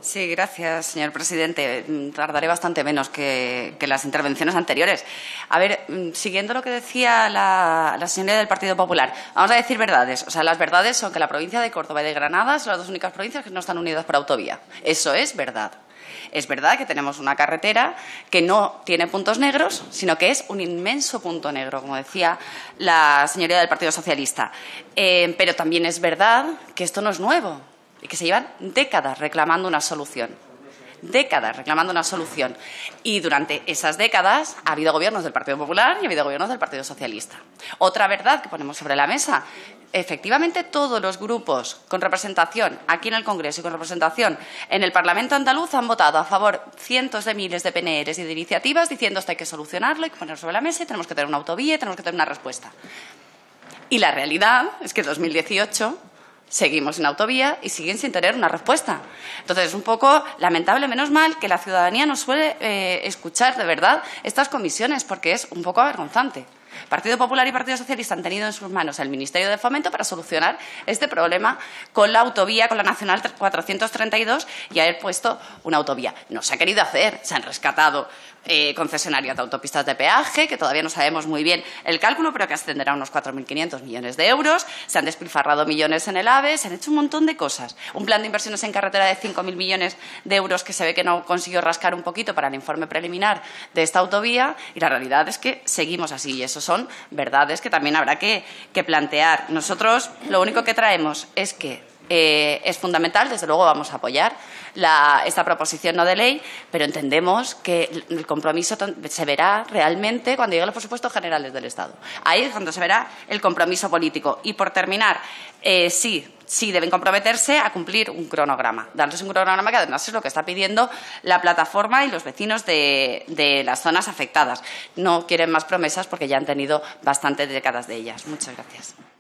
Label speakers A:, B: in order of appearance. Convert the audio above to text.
A: Sí, gracias, señor presidente. Tardaré bastante menos que las intervenciones anteriores. A ver, siguiendo lo que decía la señora del Partido Popular, vamos a decir verdades. O sea, las verdades son que la provincia de Córdoba y de Granada son las dos únicas provincias que no están unidas por autovía. Eso es verdad. Es verdad que tenemos una carretera que no tiene puntos negros, sino que es un inmenso punto negro, como decía la señoría del Partido Socialista. Pero también es verdad que esto no es nuevo y que se llevan décadas reclamando una solución. Décadas reclamando una solución. Y durante esas décadas ha habido gobiernos del Partido Popular y ha habido gobiernos del Partido Socialista. Otra verdad que ponemos sobre la mesa. Efectivamente, todos los grupos con representación aquí en el Congreso y con representación en el Parlamento andaluz han votado a favor cientos de miles de PNRs y de iniciativas diciendo esto hay que solucionarlo, hay que ponerlo sobre la mesa y tenemos que tener una autovía y tenemos que tener una respuesta. Y la realidad es que en 2018 seguimos sin autovía y siguen sin tener una respuesta. Entonces, es un poco lamentable, menos mal, que la ciudadanía no suele escuchar de verdad estas comisiones, porque es un poco avergonzante. Partido Popular y Partido Socialista han tenido en sus manos el Ministerio de Fomento para solucionar este problema con la autovía, con la Nacional 432 y haber puesto una autovía. No se ha querido hacer, se han rescatado concesionarias de autopistas de peaje, que todavía no sabemos muy bien el cálculo, pero que ascenderá a unos 4.500 millones de euros. Se han despilfarrado millones en el AVE, se han hecho un montón de cosas. Un plan de inversiones en carretera de 5.000 millones de euros que se ve que no consiguió rascar un poquito para el informe preliminar de esta autovía, y la realidad es que seguimos así, y eso son verdades que también habrá que plantear. Nosotros lo único que traemos es que es fundamental, desde luego vamos a apoyar esta proposición no de ley, pero entendemos que el compromiso se verá realmente cuando lleguen los presupuestos generales del Estado. Ahí es cuando se verá el compromiso político. Y por terminar, sí deben comprometerse a cumplir un cronograma, darles un cronograma que además es lo que está pidiendo la plataforma y los vecinos de las zonas afectadas. No quieren más promesas porque ya han tenido bastantes décadas de ellas. Muchas gracias.